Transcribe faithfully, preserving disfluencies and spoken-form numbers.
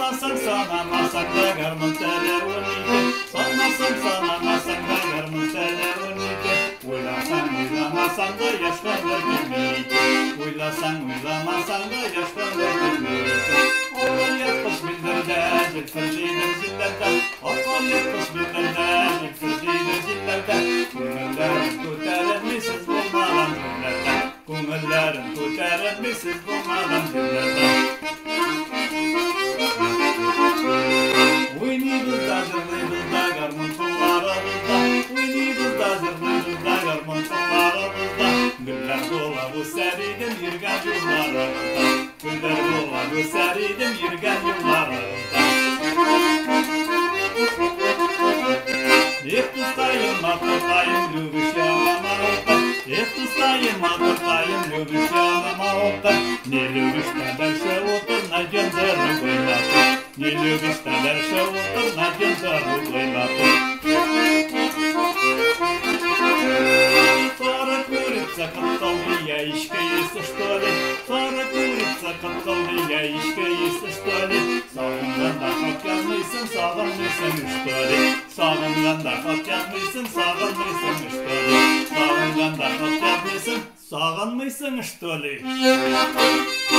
Санасаң, санамасаң да гармон теле он екі. Санасаң, санамасаң да гармон теле он екі. Ойласаң, ойламасаң да яшқандар келмейді. Ойласаң, ойламасаң да яшқандар келмейді. Ата етпіш білдірді, жетпір жейдір зиллерді. Ата етпіш білдірді, жетпір жейдір зиллерді. Көңілдерін көтерілмейсіз болмаған жерлерді. Көңілдерін көтерілмейсіз болмаған жерлерді. Ойнайбыз да жырлайбыз да гармон қолдарымызда. Ойнайбыз да жырлайбыз да гармон қолдарымызда. Гүлдер бола өсер едім ерген жылдарымызда. Гүлдер бола өсер едім ерген жылдарымызда. Эх, тустайым, артықтайым, любишь янама оқтар. Эх, тустайым, артықтайым, любишь янама оқтар. Не любишь, та дальше отыр, найдем дорогой лапы. Не любишь, та дальше отыр, найдем дорогой лапы. Сара курица, копталды, яичко есть, что ли? Сара курица, копталды, яичко есть, что ли? Сағынғанда хат язмайсың, сағынмайсың, что ли? Сағынғанда хат язмайсың, сағынмайсың, что ли? Сағынғанда хат язмайсың, сағынмайсың, что ли?